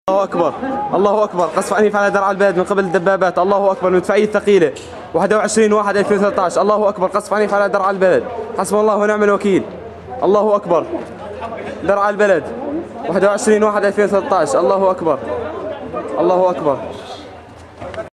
الله أكبر. الله أكبر. قصف عنيف على درعا البلد من قبل الدبابات. الله أكبر. المدفعية الثقيلة 21/1/2013. الله أكبر. قصف عنيف على درعا البلد. حسبنا الله ونعم الوكيل. الله أكبر. درعا البلد 21/1/2013. الله أكبر. الله أكبر.